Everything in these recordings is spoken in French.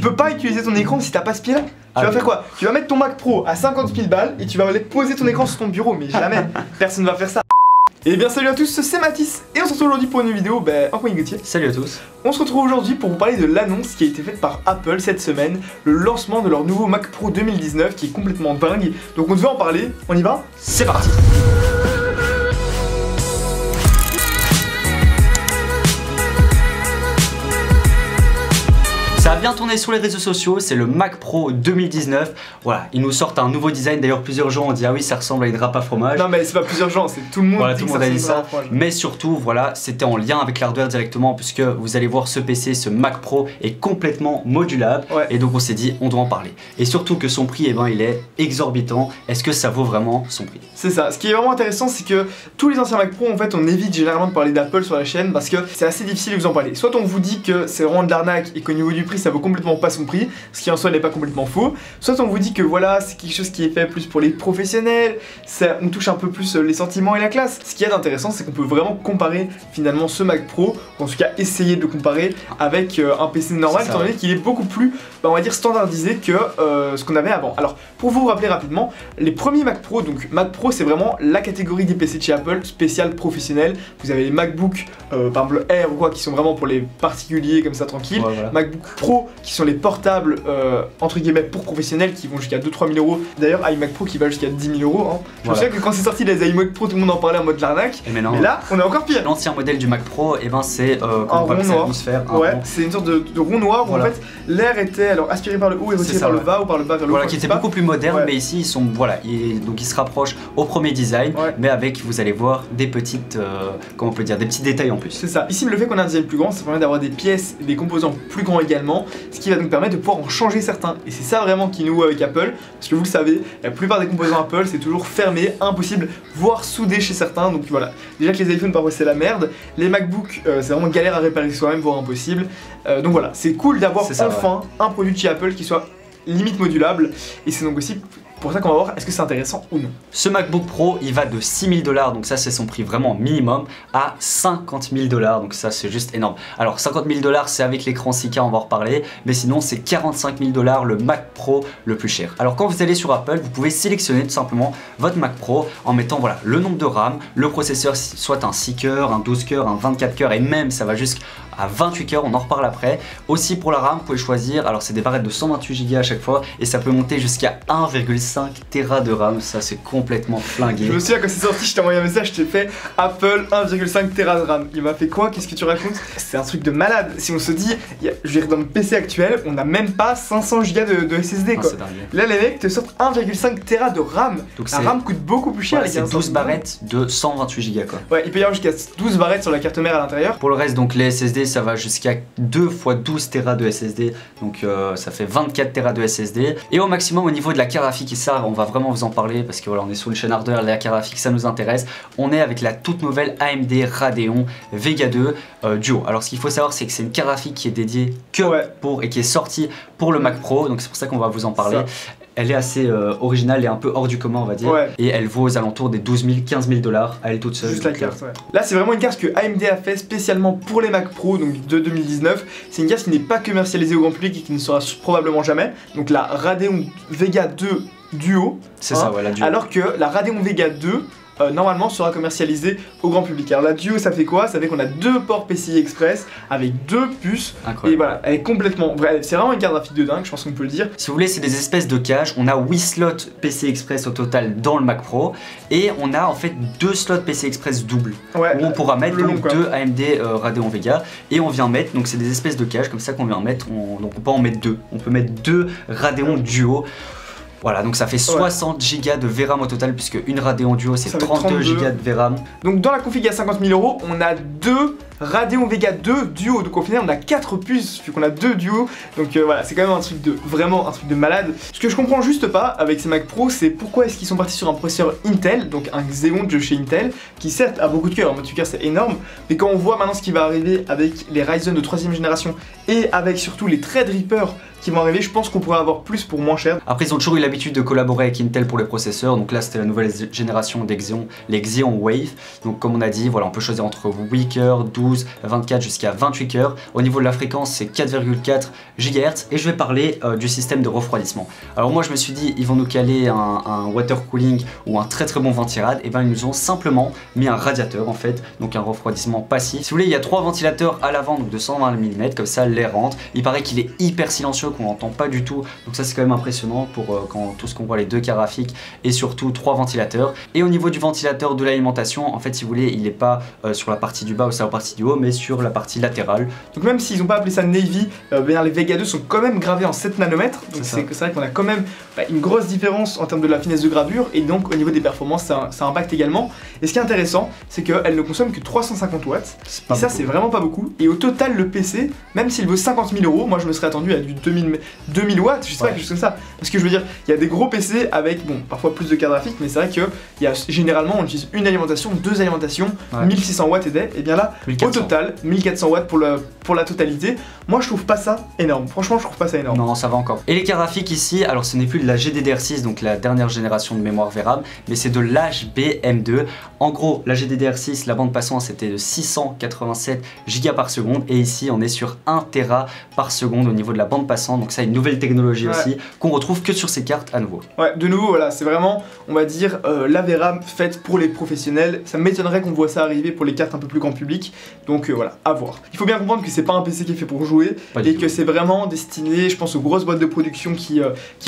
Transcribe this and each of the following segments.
peux pas utiliser ton écran si t'as pas ce pied là. Tu vas faire quoi? Tu vas mettre ton Mac Pro à 50 000 balles et tu vas aller poser ton écran sur ton bureau, mais jamais, personne va faire ça. Et bien salut à tous, c'est Mathis et on se retrouve aujourd'hui pour une vidéo en compagnie de Gauthier. Salut à tous. On se retrouve aujourd'hui pour vous parler de l'annonce qui a été faite par Apple cette semaine, le lancement de leur nouveau Mac Pro 2019 qui est complètement dingue. Donc on devait en parler, on y va? C'est parti. Ça a bien tourné sur les réseaux sociaux, c'est le Mac Pro 2019. Voilà, ils nous sortent un nouveau design. D'ailleurs, plusieurs gens ont dit ah oui, ça ressemble à une râpe à fromage. Non, mais c'est pas plusieurs gens, c'est tout le monde. Voilà, tout le monde a dit ça. Mais surtout, voilà, c'était en lien avec l'hardware directement, puisque vous allez voir ce PC, ce Mac Pro est complètement modulable. Ouais. Et donc on s'est dit, on doit en parler. Et surtout que son prix, eh ben, il est exorbitant. Est-ce que ça vaut vraiment son prix? C'est ça. Ce qui est vraiment intéressant, c'est que tous les anciens Mac Pro, en fait, on évite généralement de parler d'Apple sur la chaîne parce que c'est assez difficile de vous en parler. Soit on vous dit que c'est vraiment de l'arnaque et qu'au niveau du prix, ça vaut complètement pas son prix, ce qui en soi n'est pas complètement faux. Soit on vous dit que voilà, c'est quelque chose qui est fait plus pour les professionnels, ça, on touche un peu plus les sentiments et la classe. Ce qui est intéressant, c'est qu'on peut vraiment comparer finalement ce Mac Pro, ou en tout cas essayer de le comparer avec un PC normal, étant donné qu'il est beaucoup plus, on va dire, standardisé que ce qu'on avait avant. Alors, pour vous rappeler rapidement, les premiers Mac Pro, donc Mac Pro, c'est vraiment la catégorie des PC de chez Apple, spécial professionnel. Vous avez les MacBook, par exemple Air ou quoi, qui sont vraiment pour les particuliers comme ça tranquille. Ouais, voilà. MacBook Pro, qui sont les portables entre guillemets pour professionnels, qui vont jusqu'à 2-3 000 euros. D'ailleurs, iMac Pro qui va jusqu'à 10 000 euros. Hein. Je me souviens que quand c'est sorti les iMac Pro, tout le monde en parlait en mode l'arnaque. Mais là, on est encore pire. L'ancien modèle du Mac Pro, et ben c'est un rond noir. Ouais, c'est une sorte de rond noir où en fait l'air était alors aspiré par le haut et retiré par le bas ou par le bas vers le haut. Voilà, qui était beaucoup plus moderne, mais ici ils sont donc ils se rapprochent au premier design, mais avec, vous allez voir, des petites comment on peut dire, des petits détails en plus. C'est ça. Ici, le fait qu'on a un design plus grand, ça permet d'avoir des pièces et des composants plus grands également, ce qui va nous permettre de pouvoir en changer certains. Et c'est ça vraiment qui nous avec Apple, parce que vous le savez, la plupart des composants Apple c'est toujours fermé, impossible, voire soudé chez certains. Donc voilà, déjà que les iPhones parfois c'est la merde, les MacBook c'est vraiment galère à réparer soi-même, voire impossible. Donc voilà, c'est cool d'avoir enfin un produit de chez Apple qui soit limite modulable, et c'est donc aussi pour ça qu'on va voir est-ce que c'est intéressant ou non. Ce MacBook Pro, il va de 6 000 $, donc ça c'est son prix vraiment minimum, à 50 000 $, donc ça c'est juste énorme. Alors 50 000 $ c'est avec l'écran 6K, on va en reparler, mais sinon c'est 45 000 $ le Mac Pro le plus cher. Alors quand vous allez sur Apple, vous pouvez sélectionner tout simplement votre Mac Pro en mettant voilà le nombre de RAM, le processeur soit un 6 cœurs, un 12 cœurs, un 24 cœurs, et même ça va jusqu'à 28 cœurs, on en reparle après. Aussi pour la RAM, vous pouvez choisir, alors c'est des barrettes de 128 Go à chaque fois, et ça peut monter jusqu'à 1,5 Tera de RAM, ça c'est complètement flingué. Je me souviens quand c'est sorti, je t'ai envoyé un message, je t'ai fait Apple 1,5 Tera de RAM. Il m'a fait quoi? Qu'est-ce que tu racontes? C'est un truc de malade. Si on se dit, je veux dire, dans le PC actuel, on a même pas 500 Go de SSD quoi. Là les mecs te sortent 1,5 Tera de RAM. Donc la RAM coûte beaucoup plus cher. C'est 12 barrettes de 128 Go quoi. Ouais, il peut y avoir jusqu'à 12 barrettes sur la carte mère à l'intérieur. Pour le reste, donc les SSD, ça va jusqu'à 2 x 12 Tera de SSD, donc ça fait 24 Tera de SSD. Et au maximum au niveau de la carte graphique, et ça on va vraiment vous en parler parce que voilà, on est sur une chaîne hardware, la carte graphique ça nous intéresse. On est avec la toute nouvelle AMD Radeon Vega 2 Duo. Alors ce qu'il faut savoir, c'est que c'est une carte graphique qui est dédiée que pour et qui est sortie pour le Mac Pro, donc c'est pour ça qu'on va vous en parler. Elle est assez originale et un peu hors du commun, on va dire. Et elle vaut aux alentours des 12 000, 15 000 $ à elle toute seule. Juste la carte, Là, c'est vraiment une carte que AMD a fait spécialement pour les Mac Pro, donc de 2019. C'est une carte qui n'est pas commercialisée au grand public et qui ne sera probablement jamais. Donc la Radeon Vega 2 Duo. C'est ça, la Duo. Alors que la Radeon Vega 2, normalement sera commercialisée au grand public. Alors la Duo, ça fait quoi? Ça fait qu'on a deux ports PCI Express avec deux puces. Incroyable. Et voilà, elle est complètement... C'est vraiment une carte graphique de dingue, je pense qu'on peut le dire. Si vous voulez, c'est des espèces de caches. On a 8 slots PCI Express au total dans le Mac Pro, et on a en fait 2 slots PCI Express doubles où on pourra mettre donc deux AMD Radeon Vega, et on vient mettre, donc c'est des espèces de caches comme ça qu'on vient mettre, donc on peut en mettre deux. On peut mettre deux Radeon Duo. Voilà, donc ça fait 60 Go de VRAM au total, puisque une Radeon Duo c'est 32 Go de VRAM. Donc dans la config à 50 000 €, on a deux Radeon Vega 2 Duo, donc au final on a 4 puces vu qu'on a 2 Duo, donc voilà, c'est quand même un truc de vraiment un truc de malade. Ce que je comprends juste pas avec ces Mac Pro, c'est pourquoi est-ce qu'ils sont partis sur un processeur Intel, donc un Xeon de chez Intel, qui certes a beaucoup de cœur, en mode cœur c'est énorme, mais quand on voit maintenant ce qui va arriver avec les Ryzen de 3ème génération et avec surtout les Threadripper qui vont arriver, je pense qu'on pourrait avoir plus pour moins cher. Après ils ont toujours eu l'habitude de collaborer avec Intel pour les processeurs, donc là c'était la nouvelle génération des Xeon, les Xeon Wave. Donc comme on a dit, voilà, on peut choisir entre 8 cœurs, 12, 24 jusqu'à 28 cœurs. Au niveau de la fréquence c'est 4,4 GHz et je vais parler du système de refroidissement. Alors moi je me suis dit ils vont nous caler un water cooling ou un très bon ventirad, et ben ils nous ont simplement mis un radiateur en fait, donc un refroidissement passif. Si vous voulez, il y a 3 ventilateurs à l'avant, donc de 120 mm, comme ça l'air rentre. Il paraît qu'il est hyper silencieux, qu'on n'entend pas du tout, donc ça c'est quand même impressionnant pour quand tout ce qu'on voit, les 2 carafes et surtout 3 ventilateurs. Et au niveau du ventilateur de l'alimentation, en fait si vous voulez, il n'est pas sur la partie du bas ou sur la partie du haut, mais sur la partie latérale. Donc même s'ils n'ont pas appelé ça Navy, les Vega 2 sont quand même gravés en 7 nanomètres, donc c'est vrai qu'on a quand même une grosse différence en termes de la finesse de gravure, et donc au niveau des performances ça impacte également. Et ce qui est intéressant, c'est qu'elle ne consomme que 350 watts, et ça c'est vraiment pas beaucoup. Et au total le PC, même s'il vaut 50 000 €, moi je me serais attendu à du 2000 watts, je sais pas, quelque chose comme ça. Parce que je veux dire, il y a des gros PC avec, bon, parfois plus de cartes graphiques, mais c'est vrai que généralement on utilise une alimentation, 2 alimentations, 1600 watts et des, et bien là, 1400. Au total, 1400 watts pour la totalité. Moi je trouve pas ça énorme, franchement je trouve pas ça énorme. Non, ça va encore. Et les cartes graphiques ici, alors ce n'est plus de la GDDR6, donc la dernière génération de mémoire VRAM, mais c'est de l'HBM2. En gros, la GDDR6, la bande passante c'était de 687 Go par seconde, et ici on est sur 1 Tera par seconde au niveau de la bande passante, donc ça une nouvelle technologie aussi qu'on retrouve que sur ces cartes à nouveau. Ouais, de nouveau voilà, c'est vraiment, on va dire, la VRAM faite pour les professionnels. Ça m'étonnerait qu'on voit ça arriver pour les cartes un peu plus grand public, donc voilà, à voir. Il faut bien comprendre que c'est pas un PC qui est fait pour jouer, et que c'est vraiment destiné, je pense, aux grosses boîtes de production qui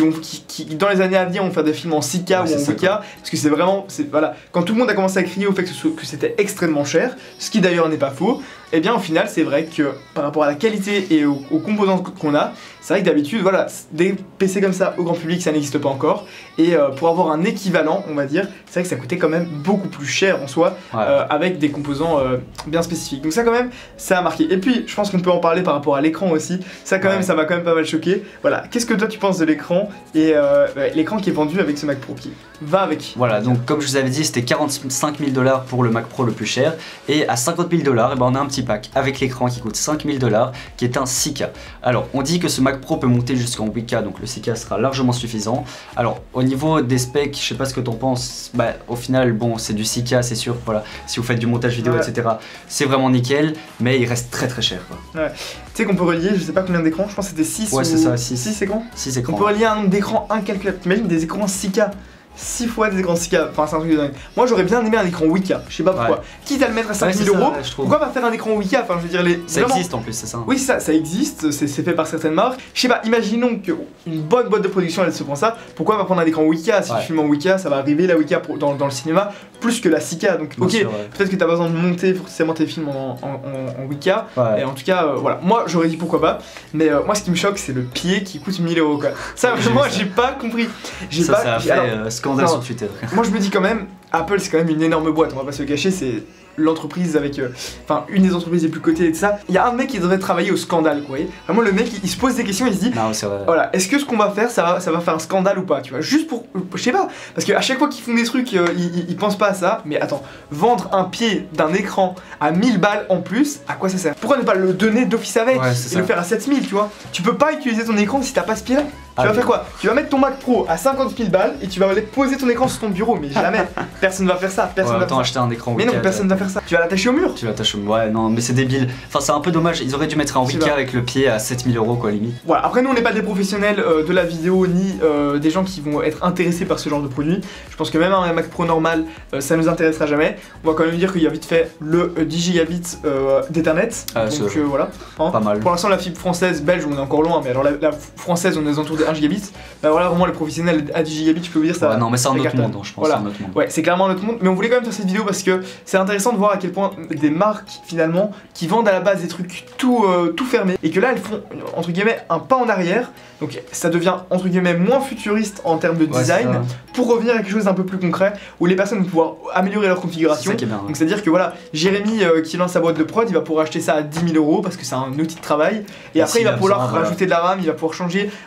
dans les années à venir vont faire des films en 6K ou en 8K, parce que c'est vraiment, voilà, quand tout le monde a commencé à crier au fait que c'était extrêmement cher, ce qui d'ailleurs n'est pas faux, et bien au final c'est vrai que par rapport à la qualité et aux composants qu'on a, c'est vrai que d'habitude voilà, des PC comme ça au grand public ça n'existe pas encore, et pour avoir un équivalent on va dire, c'est vrai que ça coûtait quand même beaucoup plus cher en soi, avec des composants bien spécifiques, donc ça quand même ça a marqué. Et puis je pense qu'on peut en parler par rapport à l'écran aussi, ça quand même ça m'a quand même pas mal choqué. Voilà, qu'est-ce que toi tu penses de l'écran, et l'écran qui est vendu avec ce Mac Pro qui va avec? Voilà, donc comme je vous avais dit c'était 45 000 $ pour le Mac Pro le plus cher, et à 50 000 $, et ben on a un petit pack avec l'écran qui coûte 5 000 $, qui est un 6K. Alors on dit que ce Mac Pro peut monter jusqu'en 8K, donc le 6K sera largement suffisant. Alors au niveau des specs, je sais pas ce que t'en penses, bah au final bon c'est du 6K c'est sûr, voilà, si vous faites du montage vidéo etc, c'est vraiment nickel, mais il reste très cher quoi. Ouais. Tu sais qu'on peut relier, je sais pas combien d'écrans, je pense que c'était 6 ouais, c'est ça, 6 écrans. 6 écrans. On peut relier un nombre d'écrans incalculable, t'imagines des écrans 6K, 6 fois des écrans 6K, enfin c'est un truc de dingue. Moi j'aurais bien aimé un écran 8K, je sais pas pourquoi. Quitte à le mettre à 5 000 €, pourquoi pas faire un écran 8K? Enfin je veux dire, ça existe en plus, c'est ça. Oui, ça existe, c'est fait par certaines marques. Je sais pas, imaginons qu'une bonne boîte de production elle se prend ça, pourquoi pas prendre un écran 8K? Si tu filmes en 8K, ça va arriver la 8K dans le cinéma plus que la 6K. Donc ok, peut-être que t'as besoin de monter forcément tes films en 8K, et en tout cas voilà, moi j'aurais dit pourquoi pas, mais moi ce qui me choque c'est le pied qui coûte 1000 € quoi. Ça vraiment j'ai pas compris. Ça a fait scandale sur Twitter. Moi je me dis quand même, Apple c'est quand même une énorme boîte, on va pas se le cacher, c'est l'entreprise avec, enfin une des entreprises les plus cotées et tout ça. Il y a un mec qui devrait travailler au scandale, vous voyez. Vraiment le mec il se pose des questions, il se dit, non, c'est vrai. Voilà, est-ce que ce qu'on va faire ça va faire un scandale ou pas, tu vois, juste pour, je sais pas, parce qu'à chaque fois qu'ils font des trucs, ils pensent pas à ça, mais attends, vendre un pied d'un écran à 1000 balles en plus, à quoi ça sert? Pourquoi ne pas le donner d'office avec, et le faire à 7000, tu vois? Tu peux pas utiliser ton écran si t'as pas ce pied là. Tu vas faire quoi? Tu vas mettre ton Mac Pro à 50 000 balles et tu vas aller poser ton écran sur ton bureau, mais jamais. Personne va faire ça. Personne va acheter un écran 8K. Mais non, personne va faire ça. Tu vas l'attacher au mur. Tu l'attaches au mur. Ouais, non, mais c'est débile. Enfin, c'est un peu dommage. Ils auraient dû mettre un 8K avec le pied à 7 000 € quoi, limite. Voilà. Après, nous, on n'est pas des professionnels de la vidéo ni des gens qui vont être intéressés par ce genre de produit. Je pense que même un Mac Pro normal, ça nous intéressera jamais. On va quand même dire qu'il y a vite fait le 10 gigabits d'Ethernet. Donc voilà. Hein. Pas mal. Pour l'instant, la fibre française, belge, on est encore loin, mais alors la française, on est aux alentours des 1 gigabit. Bah voilà, vraiment les professionnels à 10 gigabits, je peux vous dire ça. Ouais, non, mais c'est un autre monde, je pense. Voilà. Ouais, c'est clairement un autre monde, mais on voulait quand même faire cette vidéo parce que c'est intéressant de voir à quel point des marques finalement qui vendent à la base des trucs tout fermés, et que là elles font entre guillemets un pas en arrière, donc ça devient entre guillemets moins futuriste en termes de design, pour revenir à quelque chose d'un peu plus concret où les personnes vont pouvoir améliorer leur configuration. C'est ça qui est bien, donc c'est à dire que voilà, Jérémy qui lance sa boîte de prod, il va pouvoir acheter ça à 10 000 € parce que c'est un outil de travail, et après il va pouvoir rajouter de la RAM, il va pouvoir changer, venir mettre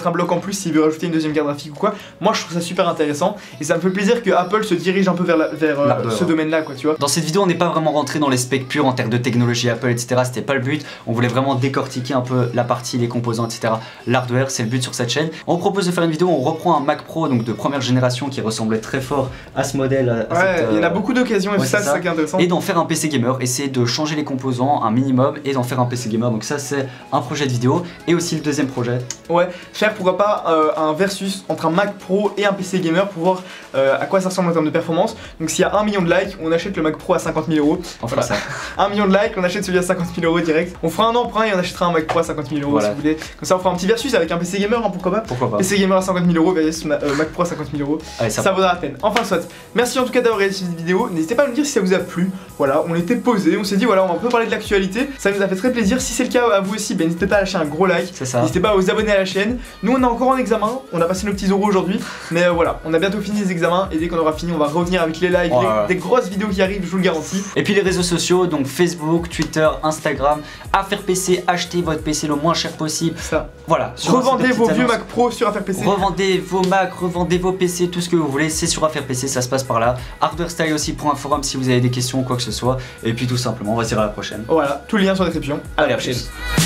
un bloc en plus s'il veut rajouter une deuxième carte graphique ou quoi. Moi je trouve ça super intéressant et ça me fait plaisir que Apple se dirige un peu vers, ce domaine-là, quoi, tu vois. Dans cette vidéo, on n'est pas vraiment rentré dans les specs purs en termes de technologie Apple, etc. C'était pas le but. On voulait vraiment décortiquer un peu la partie, les composants, etc. L'hardware, c'est le but sur cette chaîne. On propose de faire une vidéo, on reprend un Mac Pro donc de première génération qui ressemblait très fort à ce modèle. Il y en a beaucoup d'occasions et ça, c'est ça qui est intéressant. Et d'en faire un PC gamer, essayer de changer les composants un minimum et d'en faire un PC gamer. Donc ça, c'est un projet de vidéo. Et aussi le deuxième projet. Ouais, faire pourquoi pas un versus entre un Mac Pro et un PC gamer pour voir à quoi ça ressemble en termes de performance. Donc s'il y a 1 million de likes, on achète le Mac Pro à 50 000 €. Enfin ça. 1 million de likes, on achète celui à 50 000 € direct. On fera un emprunt et on achètera un Mac Pro à 50 000 € si vous voulez. Comme ça on fera un petit versus avec un PC gamer, hein, pourquoi pas. Pourquoi pas. PC gamer à 50 000 € versus Mac Pro à 50 000 €. Allez, ça vaudra la peine. Enfin soit. Merci en tout cas d'avoir réalisé cette vidéo. N'hésitez pas à me dire si ça vous a plu. Voilà, on était posé, on s'est dit voilà, on va un peu parler de l'actualité. Ça nous a fait très plaisir. Si c'est le cas à vous aussi, n'hésitez pas à lâcher un gros like. C'est ça. N'hésitez pas à vous abonner à la chaîne. Nous on est encore en examen, on a passé nos petits oraux aujourd'hui. Mais voilà, on a bientôt fini les examens et dès qu'on aura fini, on va revenir avec les lives, des grosses vidéos qui arrivent, je vous le garantis. Et puis les réseaux sociaux, donc Facebook, Twitter, Instagram, Affaires PC, achetez votre PC le moins cher possible. Ça. Voilà. Revendez vos vieux Mac Pro sur Affaires PC. Revendez vos Mac, revendez vos PC, tout ce que vous voulez, c'est sur Affaires PC, ça se passe par là. Hardwarestyle aussi pour un forum si vous avez des questions ou quoi que ce soit. Et puis tout simplement, on va se dire à la prochaine. Voilà, tout le lien sur la description. Allez, à la prochaine.